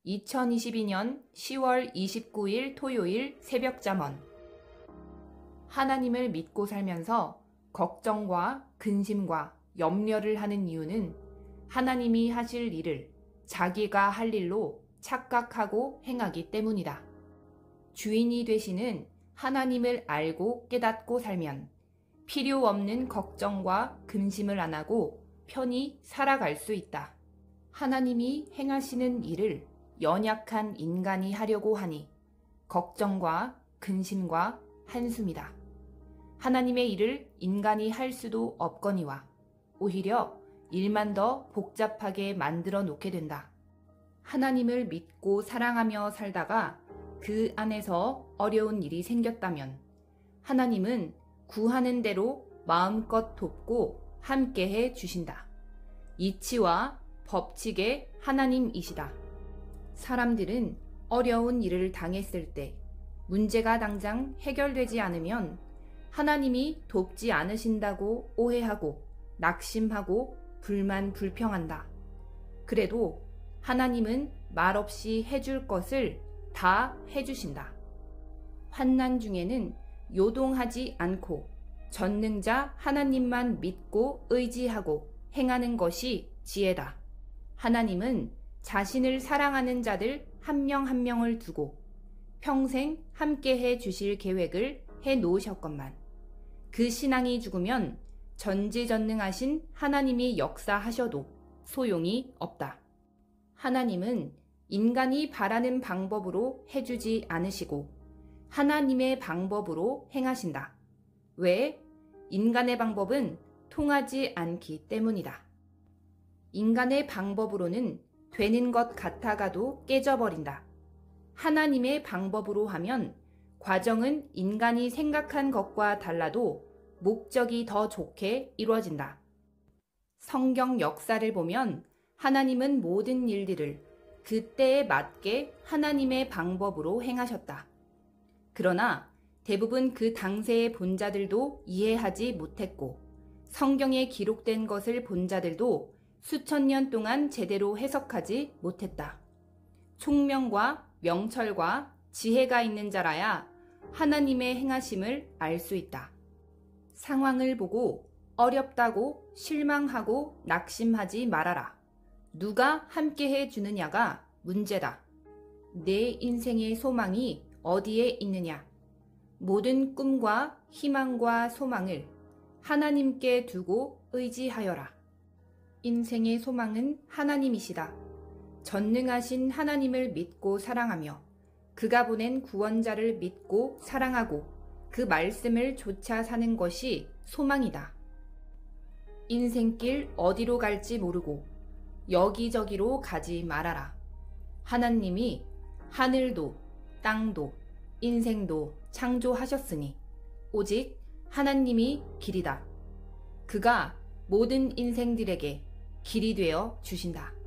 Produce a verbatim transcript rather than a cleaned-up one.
이천이십이 년 시월 이십구 일 토요일 새벽잠언. 하나님을 믿고 살면서 걱정과 근심과 염려를 하는 이유는 하나님이 하실 일을 자기가 할 일로 착각하고 행하기 때문이다. 주인이 되시는 하나님을 알고 깨닫고 살면 필요 없는 걱정과 근심을 안 하고 편히 살아갈 수 있다. 하나님이 행하시는 일을 연약한 인간이 하려고 하니 걱정과 근심과 한숨이다. 하나님의 일을 인간이 할 수도 없거니와 오히려 일만 더 복잡하게 만들어 놓게 된다. 하나님을 믿고 사랑하며 살다가 그 안에서 어려운 일이 생겼다면 하나님은 구하는 대로 마음껏 돕고 함께해 주신다. 이치와 법칙의 하나님이시다. 사람들은 어려운 일을 당했을 때 문제가 당장 해결되지 않으면 하나님이 돕지 않으신다고 오해하고 낙심하고 불만 불평한다. 그래도 하나님은 말없이 해줄 것을 다 해주신다. 환난 중에는 요동하지 않고 전능자 하나님만 믿고 의지하고 행하는 것이 지혜다. 하나님은 자신을 사랑하는 자들 한 명 한 명을 두고 평생 함께해 주실 계획을 해 놓으셨건만 그 신앙이 죽으면 전지전능하신 하나님이 역사하셔도 소용이 없다. 하나님은 인간이 바라는 방법으로 해주지 않으시고 하나님의 방법으로 행하신다. 왜? 인간의 방법은 통하지 않기 때문이다. 인간의 방법으로는 되는 것 같아가도 깨져버린다. 하나님의 방법으로 하면 과정은 인간이 생각한 것과 달라도 목적이 더 좋게 이루어진다. 성경 역사를 보면 하나님은 모든 일들을 그때에 맞게 하나님의 방법으로 행하셨다. 그러나 대부분 그 당시의 본자들도 이해하지 못했고 성경에 기록된 것을 본 자들도 수천 년 동안 제대로 해석하지 못했다. 총명과 명철과 지혜가 있는 자라야 하나님의 행하심을 알 수 있다. 상황을 보고 어렵다고 실망하고 낙심하지 말아라. 누가 함께해 주느냐가 문제다. 내 인생의 소망이 어디에 있느냐? 모든 꿈과 희망과 소망을 하나님께 두고 의지하여라. 인생의 소망은 하나님이시다. 전능하신 하나님을 믿고 사랑하며 그가 보낸 구원자를 믿고 사랑하고 그 말씀을 좇아 사는 것이 소망이다. 인생길 어디로 갈지 모르고 여기저기로 가지 말아라. 하나님이 하늘도 땅도 인생도 창조하셨으니 오직 하나님이 길이다. 그가 모든 인생들에게 길이 되어 주신다.